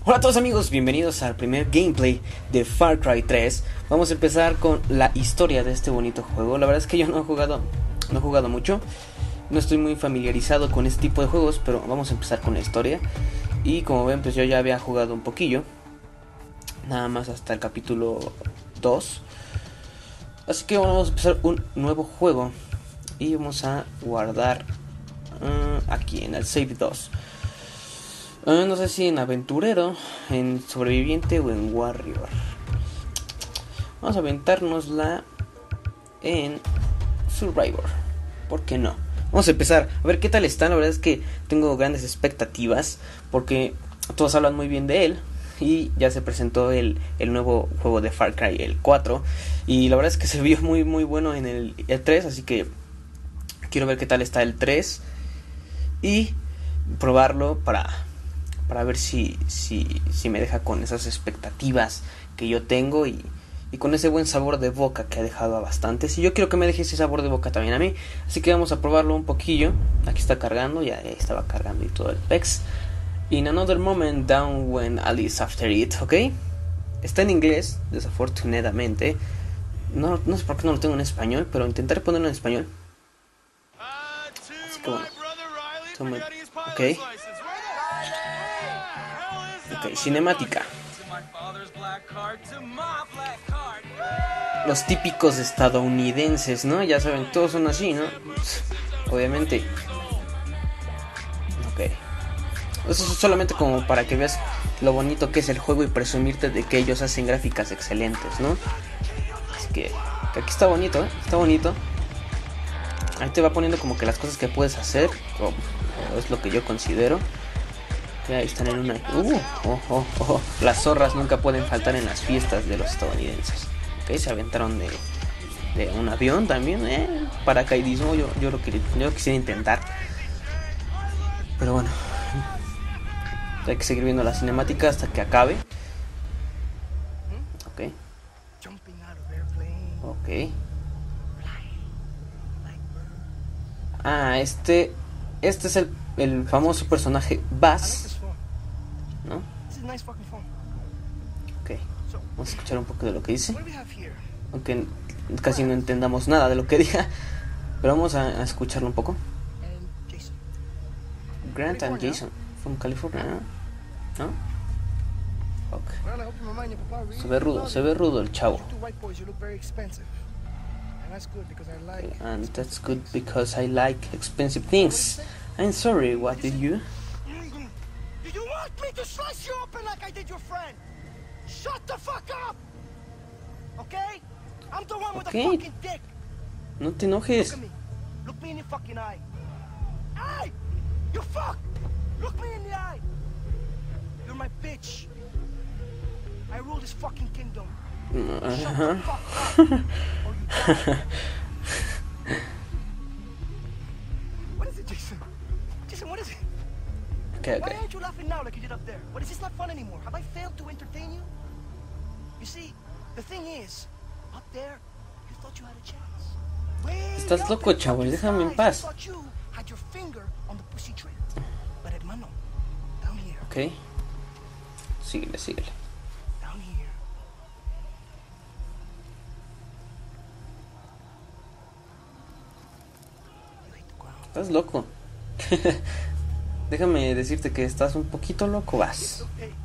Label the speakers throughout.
Speaker 1: Hola a todos amigos, bienvenidos al primer gameplay de Far Cry 3. Vamos a empezar con la historia de este bonito juego. La verdad es que yo no he jugado mucho. No estoy muy familiarizado con este tipo de juegos, pero vamos a empezar con la historia. Y como ven, pues yo ya había jugado un poquillo. Nada más hasta el capítulo 2. Así que vamos a empezar un nuevo juego. Y vamos a guardar aquí en el Save 2. No sé si en aventurero, en sobreviviente o en warrior. Vamos a aventárnosla en survivor. ¿Por qué no? Vamos a empezar a ver qué tal está. La verdad es que tengo grandes expectativas porque todos hablan muy bien de él. Y ya se presentó el nuevo juego de Far Cry, el 4. Y la verdad es que se vio muy bueno en el 3. Así que quiero ver qué tal está el 3 y probarlo para ver si me deja con esas expectativas que yo tengo y con ese buen sabor de boca que ha dejado a bastantes. Y yo quiero que me deje ese sabor de boca también a mí. Así que vamos a probarlo un poquillo. Aquí está cargando, ya estaba cargando y todo el pex. In another moment down when Alice after it, ¿ok? Está en inglés, desafortunadamente. No sé por qué no lo tengo en español, pero intentaré ponerlo en español. Así que bueno. Ok. Ok, cinemática. Los típicos estadounidenses, ¿no? Ya saben, todos son así, ¿no? Obviamente. Ok. Eso es solamente como para que veas lo bonito que es el juego y presumirte de que ellos hacen gráficas excelentes, ¿no? Así que aquí está bonito, ¿eh? Está bonito. Ahí te va poniendo como que las cosas que puedes hacer, o es lo que yo considero. Ya están en una... Las zorras nunca pueden faltar en las fiestas de los estadounidenses. Ok, se aventaron de un avión también. Paracaidismo, yo lo quisiera intentar. Pero bueno, hay que seguir viendo la cinemática hasta que acabe. Ok. Ok. Ah, este es el famoso personaje Buzz, ¿no? Ok, vamos a escuchar un poco de lo que dice. Aunque casi no entendamos nada de lo que diga, pero vamos a escucharlo un poco. Grant and Jason from California, ¿no? Okay. Se ve rudo el chavo. And that's good because I like expensive things. I'm sorry, what did you?
Speaker 2: Did you want me to slice you open like I did your friend? Shut the fuck up! Okay? I'm the one with the fucking dick.
Speaker 1: No te enojes.
Speaker 2: Look at me. Look me in the fucking eye. Hey! You fuck! Look me in the eye. You're my bitch. I rule this fucking kingdom. Shut the fuck up, or you die. What is it, Jason? Jason, what is it?
Speaker 1: Okay.
Speaker 2: Why aren't you laughing now like you did up there? What, is this not fun anymore? Have I failed to entertain you? You see, the thing is, up there, you thought you had a chance.
Speaker 1: Estás loco, chavo, déjame en paz. Ok. Síguele. Estás loco. Déjame decirte que estás un poquito loco, Vas.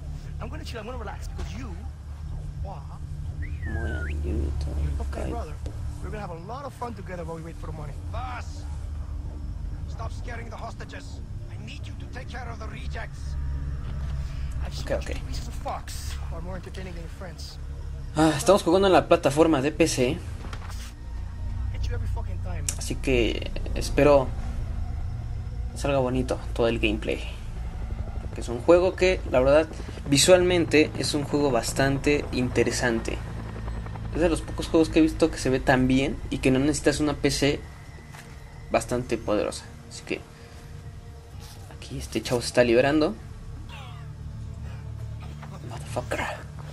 Speaker 2: Okay, brother. We're gonna have a lot of fun together while we wait for the money.
Speaker 3: Boss, stop scaring the hostages. I need you to take care of the rejects.
Speaker 1: Okay.
Speaker 2: Pieces of fox are more entertaining than your friends.
Speaker 1: Estamos jugando en la plataforma de PC.
Speaker 2: Hit you every fucking time.
Speaker 1: Así que espero salga bonito todo el gameplay. Porque es un juego que, la verdad, visualmente es un juego bastante interesante. Es de los pocos juegos que he visto que se ve tan bien y que no necesitas una PC bastante poderosa. Así que aquí este chavo se está liberando. Motherfucker.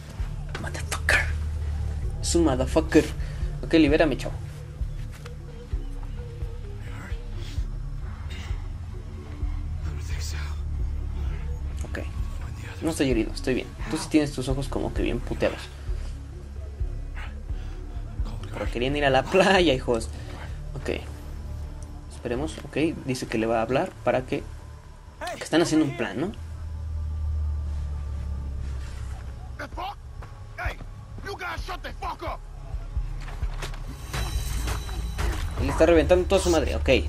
Speaker 1: Es un motherfucker. Ok, libérame, chavo. Ok. No estoy herido, estoy bien. Tú sí tienes tus ojos como que bien puteados. Pero querían ir a la playa, hijos. Ok. Esperemos, ok. Dice que le va a hablar para que están haciendo un plan, ¿no? Y le está reventando toda su madre, ok.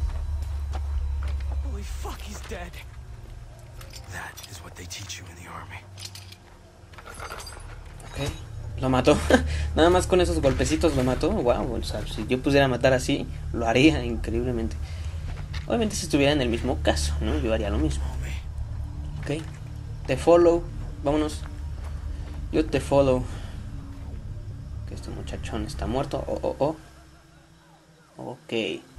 Speaker 1: Ok, lo mató. Nada más con esos golpecitos lo mató. Wow, o sea, si yo pudiera matar así, lo haría increíblemente. Obviamente si estuviera en el mismo caso, ¿no? Yo haría lo mismo. Ok, te follow. Vámonos. Yo te follow. Que este muchachón está muerto. Ok.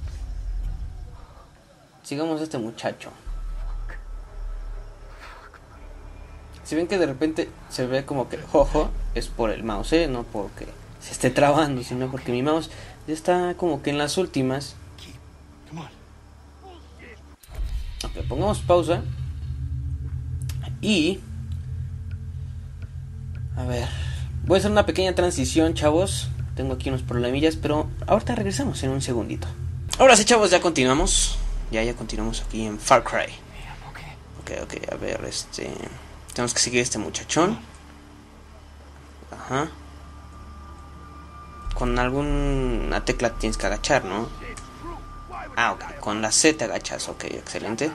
Speaker 1: Sigamos a este muchacho. Si ven que de repente se ve como que jojo, es por el mouse, no porque se esté trabando, sino porque mi mouse ya está como que en las últimas. Ok, pongamos pausa. Y a ver, voy a hacer una pequeña transición, chavos. Tengo aquí unos problemillas, pero ahorita regresamos en un segundito. Ahora sí, chavos, ya continuamos. Ya continuamos aquí en Far Cry. Ok, a ver, tenemos que seguir a este muchachón. Ajá. Con alguna tecla tienes que agachar, ¿no? Ah, ok, con la C te agachas, ok, excelente.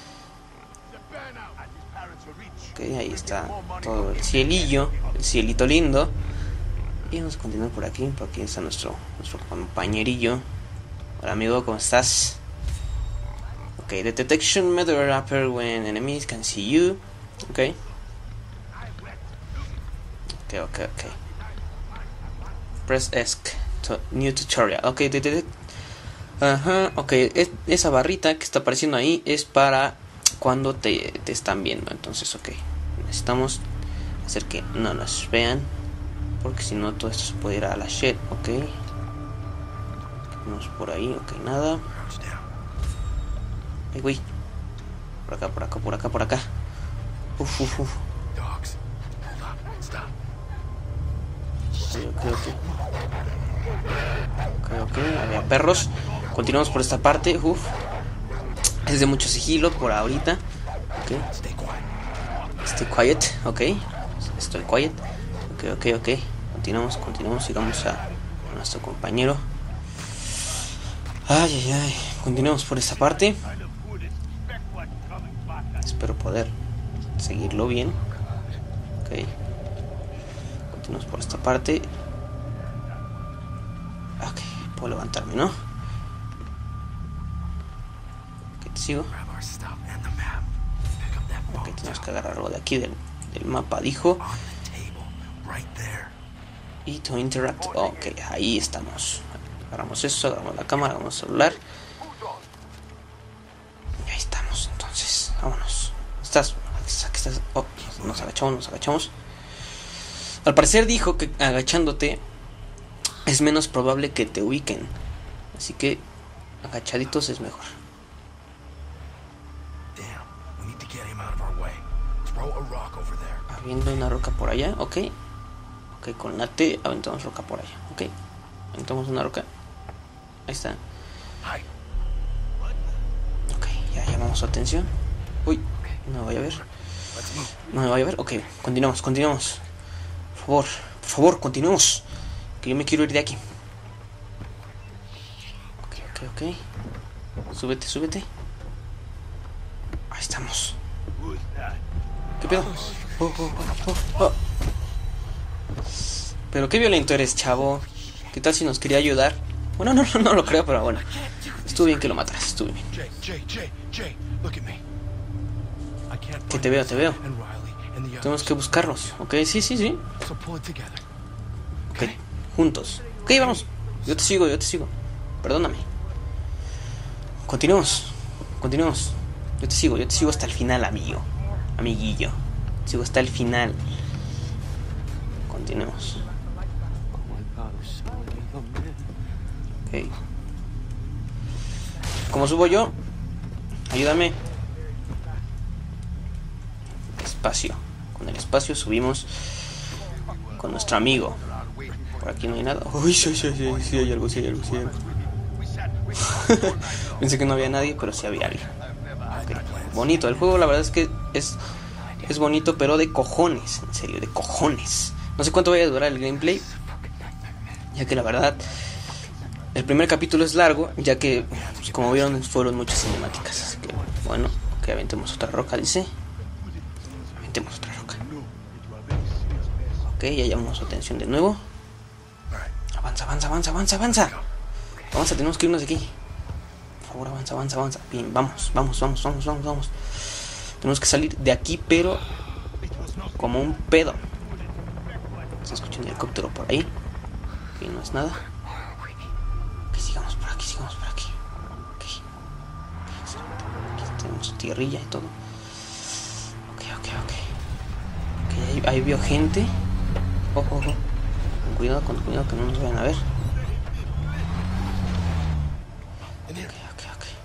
Speaker 1: Ok, ahí está todo el cielillo, el cielito lindo. Y vamos a continuar por aquí está nuestro compañerillo. Hola amigo, ¿cómo estás? Ok, the detection method appear when enemies can see you. Ok. Press ESC new tutorial. Ok, ajá, ok, esa barrita que está apareciendo ahí es para cuando te están viendo. Entonces, ok, necesitamos hacer que no nos vean, porque si no todo esto se puede ir a la shit. Ok, vamos por ahí, ok, nada. Ay, güey, por acá. Uf. Ok, había perros. Continuamos por esta parte. Es de mucho sigilo por ahorita. Ok. Stay quiet. Ok. Estoy quiet. Ok. Continuamos. Sigamos a nuestro compañero. Ay. Continuamos por esta parte. Espero poder seguirlo bien. Ok. Continuamos por esta parte. Ok, puedo levantarme, ¿no? Ok, te sigo. Ok, tenemos que agarrar algo de aquí del mapa, dijo. Y to interact. Ok, ahí estamos. Agarramos eso, agarramos la cámara, agarramos el celular. Y ahí estamos, entonces. Vámonos. ¿Estás? Aquí estás. Oh, nos agachamos. Al parecer dijo que agachándote es menos probable que te ubiquen. Así que agachaditos es mejor. Habiendo una roca por allá, ok, con la T aventamos roca por allá, ok. Aventamos una roca. Ahí está. Ok, ya llamamos su atención. Uy, no me vaya a ver. Ok, continuamos. Por favor, continuemos. Que yo me quiero ir de aquí. Ok. Súbete. Ahí estamos. ¿Qué pedo? Oh. Pero qué violento eres, chavo. ¿Qué tal si nos quería ayudar? Bueno, no lo creo, pero bueno. Estuvo bien que lo mataras, estuvo bien. Que te veo. Tenemos que buscarlos, ok, sí. Ok, juntos. Ok, vamos. Yo te sigo. Perdóname. Continuemos. Yo te sigo hasta el final, amiguillo. Te sigo hasta el final. Continuemos. Ok. ¿Cómo subo yo? Ayúdame. Despacio. con el espacio subimos con nuestro amigo. Por aquí no hay nada. Uy, sí hay algo, sí hay algo. Pensé que no había nadie, pero sí había alguien. Okay. Bonito, el juego la verdad es que es bonito, pero de cojones, en serio, de cojones. No sé cuánto vaya a durar el gameplay, ya que la verdad el primer capítulo es largo, ya que pues, como vieron fueron muchas cinemáticas. Así que bueno, ok, aventemos otra roca, dice. Aventemos otra roca. Ok, ya llamamos su atención de nuevo. Avanza. Avanza, tenemos que irnos de aquí. Por favor, avanza. Bien, vamos. Tenemos que salir de aquí, pero como un pedo. Se escucha un helicóptero por ahí. Ok, no es nada. Ok, sigamos por aquí. Ok. Aquí tenemos tierrilla y todo. Ok. Ok, ahí vio gente. Ojo. Con cuidado que no nos vayan a ver. Ok.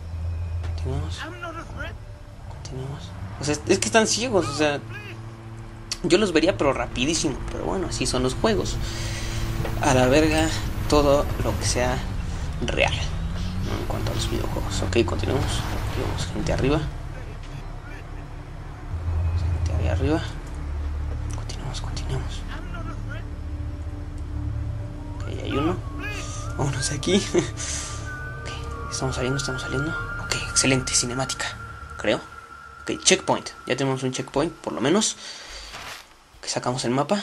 Speaker 1: Continuamos. O sea, es que están ciegos, o sea, yo los vería pero rapidísimo. Pero bueno, así son los juegos. A la verga todo lo que sea real en cuanto a los videojuegos. Ok, continuamos. Aquí vemos gente arriba. Gente ahí arriba. Continuamos. Ok, hay uno. Vámonos aquí. Ok, estamos saliendo. Ok, excelente cinemática, creo. Ok, checkpoint. Ya tenemos un checkpoint, por lo menos. Que sacamos el mapa.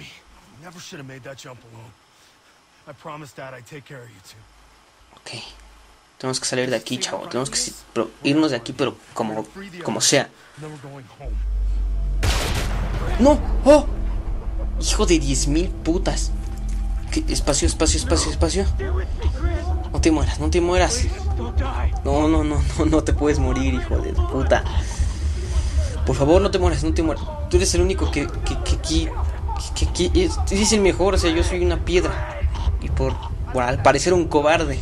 Speaker 1: Ok. Tenemos que salir de aquí, chavo. Tenemos que irnos de aquí, pero como sea. ¡No! ¡Oh! Hijo de 10,000 putas. ¿Qué? Espacio. No te mueras. No te puedes morir, hijo de puta. Por favor, no te mueras. Tú eres el único que es el mejor. O sea, yo soy una piedra. Y por al parecer un cobarde.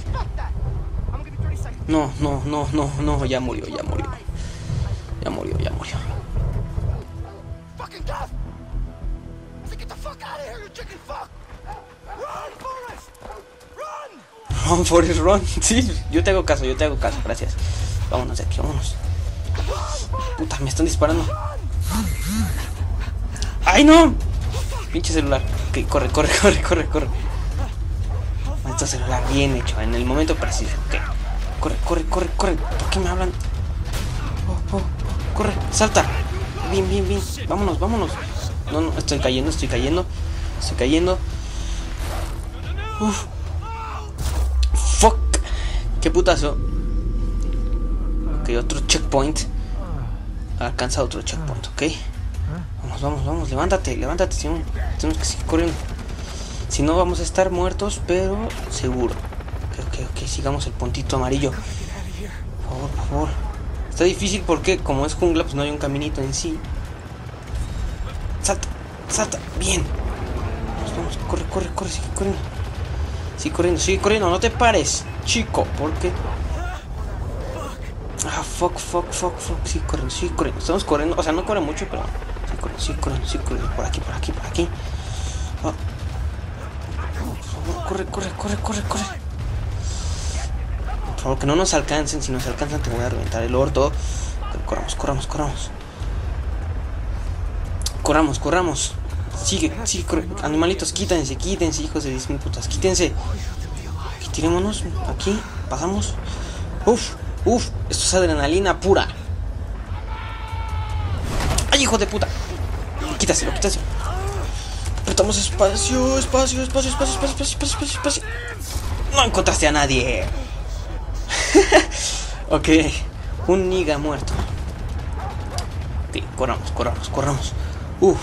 Speaker 1: No, ya murió. Run, Forrest, run. Sí, yo te hago caso, gracias. Vámonos de aquí, vámonos. Puta, me están disparando. ¡Ay, no! Pinche celular. Ok, corre. Maldito celular, bien hecho, en el momento preciso. Ok, corre. ¿Por qué me hablan? Oh, corre, salta. Bien. Vámonos. No, estoy cayendo. Uf. Fuck. Qué putazo. Ok, otro checkpoint. Alcanza otro checkpoint, ok. Vamos, levántate. Tenemos que seguir corriendo. Si no vamos a estar muertos, pero seguro. Ok, sigamos el puntito amarillo. Por favor. Está difícil porque como es jungla, pues no hay un caminito en sí. Salta, bien. Vamos, corre, sigue corriendo, no te pares, chico, porque fuck, sigue corriendo, estamos corriendo, o sea, no corre mucho, pero sigue corriendo, por aquí. Por favor, corre. Por favor, que no nos alcancen. Si nos alcanzan te voy a reventar el orto. Corramos. Sigue, animalitos, quítense, hijos de 10,000 putas, quítense. Aquí, tirémonos, aquí, pasamos. Uf, esto es adrenalina pura. ¡Ay, hijo de puta! Quítaselo. Apretamos espacio. No encontraste a nadie. Ok, un nigga muerto. Ok, corramos. Uf.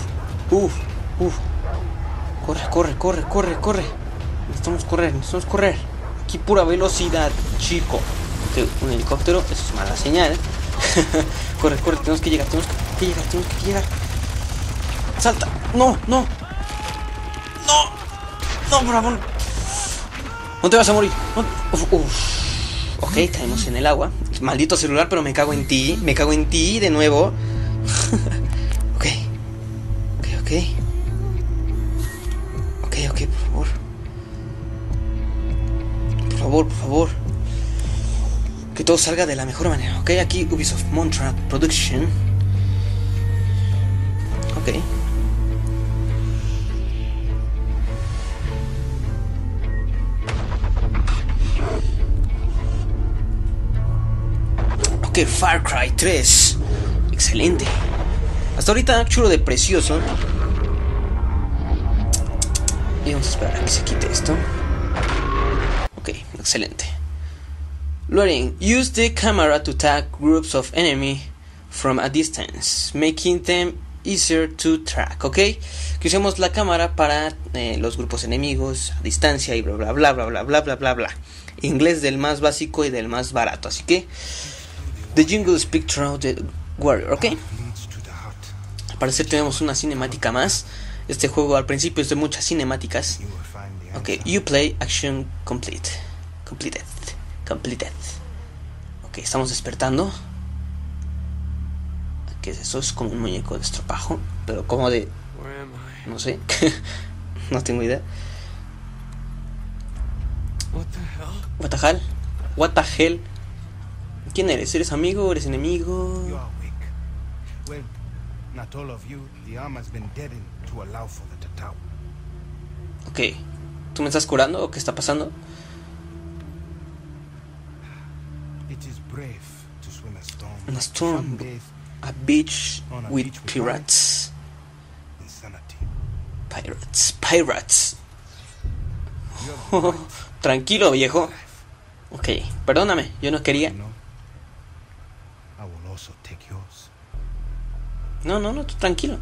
Speaker 1: Corre. Necesitamos correr. Aquí pura velocidad, chico. Ok, un helicóptero, eso es mala señal. Corre, tenemos que llegar. Salta. No, por favor. No te vas a morir. No. Ok, caemos en el agua. Maldito celular, pero me cago en ti de nuevo. Ok, Ok. Ok, por favor. Por favor. Que todo salga de la mejor manera. Ok, aquí Ubisoft Montreal Production. Ok. Ok, Far Cry 3. Excelente. Hasta ahorita chulo de precioso. Y vamos a esperar a que se quite esto. Ok, excelente. Loading. Use the camera to tag groups of enemy from a distance, making them easier to track. Ok, que usemos la cámara para los grupos enemigos a distancia y bla bla bla bla bla bla bla bla bla. Inglés del más básico y del más barato. Así que The Jungle Speak Through the Warrior. Ok. Al parecer tenemos una cinemática más. Este juego al principio es de muchas cinemáticas. Ok, you play action completed. Ok, estamos despertando. ¿Qué es eso? Es como un muñeco de estropajo, pero como de... no sé. No tengo idea. What the hell? ¿Quién eres? ¿Eres amigo? ¿Eres enemigo? Ok, ¿tú me estás curando o qué está pasando? A storm, a beach with pirates. Pirates. Oh, tranquilo, viejo. Ok, perdóname, yo no quería. No, tú tranquilo.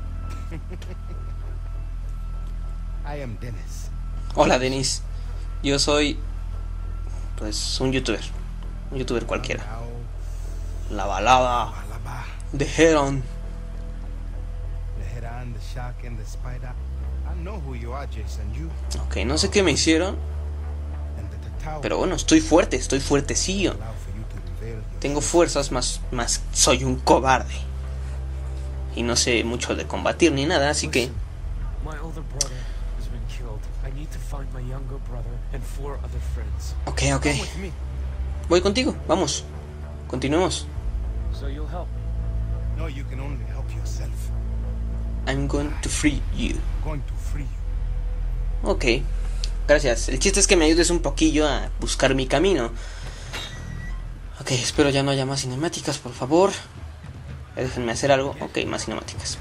Speaker 1: Hola, Dennis. Yo soy, pues, un youtuber cualquiera. La balada de Heron. Ok, no sé qué me hicieron, pero bueno, estoy fuertecillo. Tengo fuerzas, más soy un cobarde. Y no sé mucho de combatir ni nada, así que... Ok. Voy contigo, vamos. Continuemos. I'm going to free you. Ok, gracias. El chiste es que me ayudes un poquillo a buscar mi camino. Ok, espero ya no haya más cinemáticas, por favor. Déjenme hacer algo. Ok, más cinemáticas.